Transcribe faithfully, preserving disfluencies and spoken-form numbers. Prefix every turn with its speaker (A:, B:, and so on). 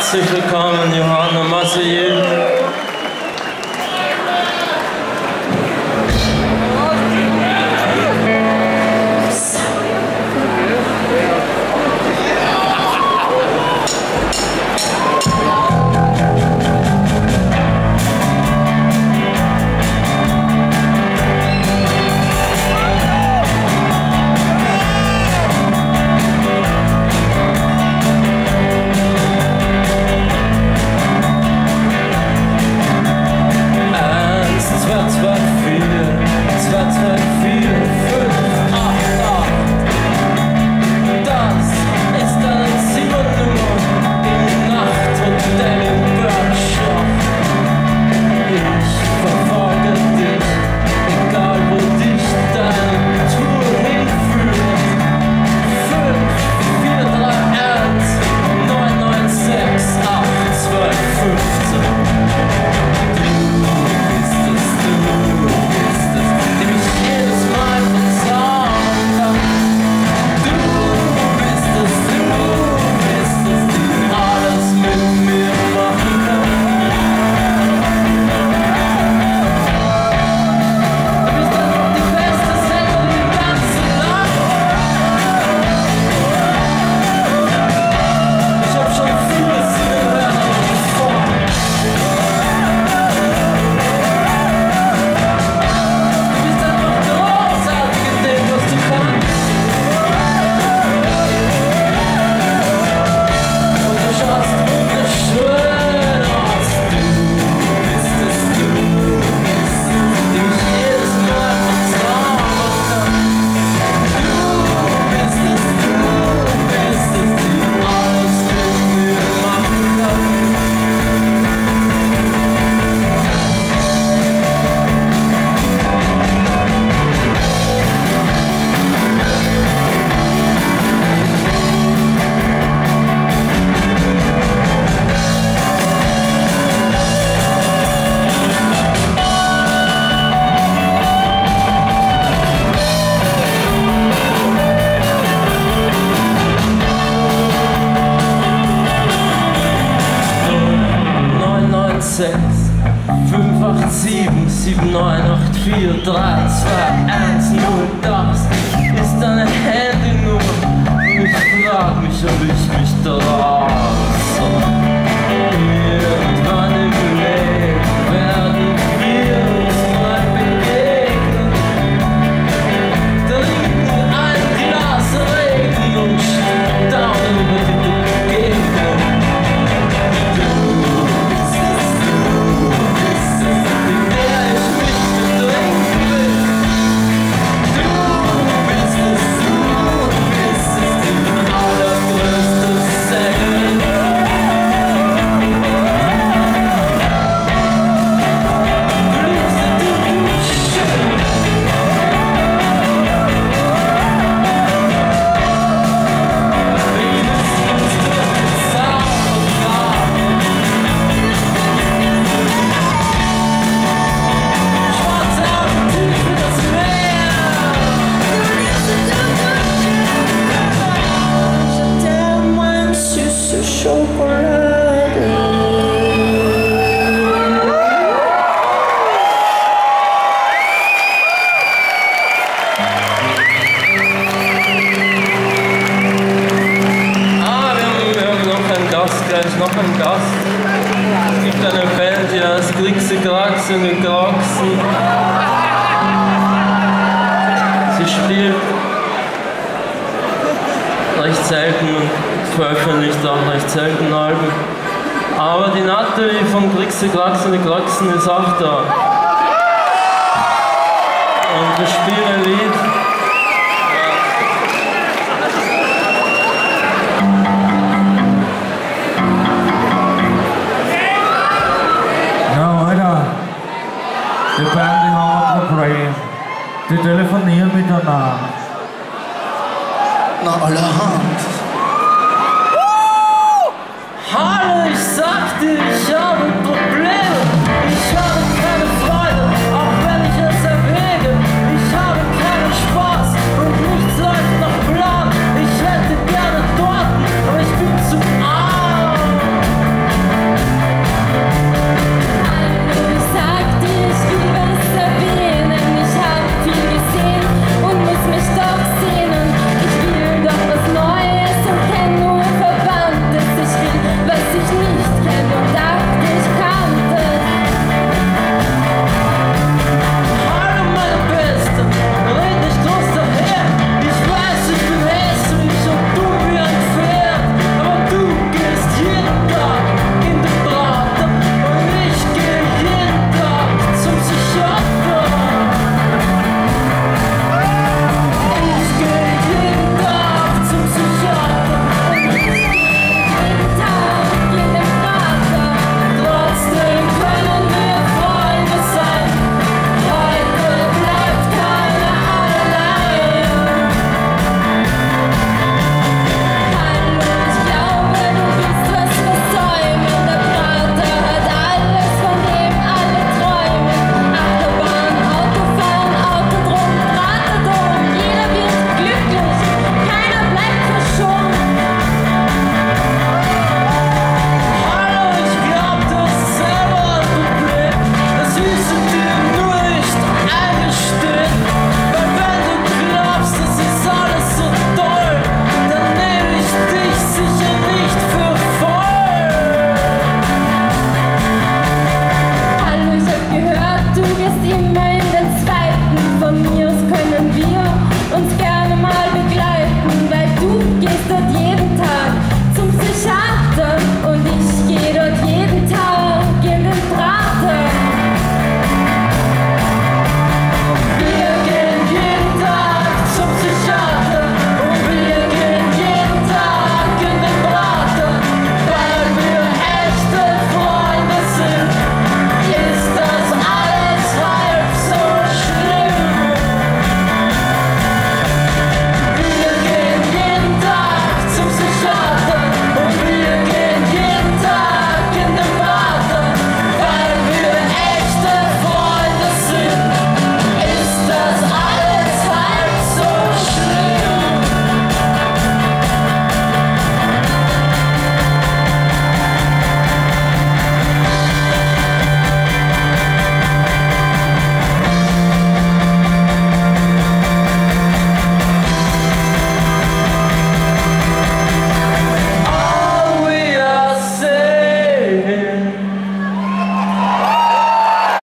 A: Herzlich willkommen, Johanna Massier. fünf acht sieben, sieben neun acht vier, drei zwei eins null. Das ist deine Handynummer und ich frag mich, ob ich mich daraus irgendwann im Leben werden wir uns mal begegnen. Trinken ein Glas Regen und staunen über die Begegnung. Noch ein Gast. Es gibt eine Band, die heißt Glixe Glaxen und Glaxen. Sie spielt recht selten und veröffentlicht auch recht selten Alben. Aber die Natalie von Glixe Glaxen und Glaxen ist auch da. Und wir spielen ein Lied.
B: Die Band, die haben ein Problem. Die telefonieren miteinander.
C: Na, allerhand.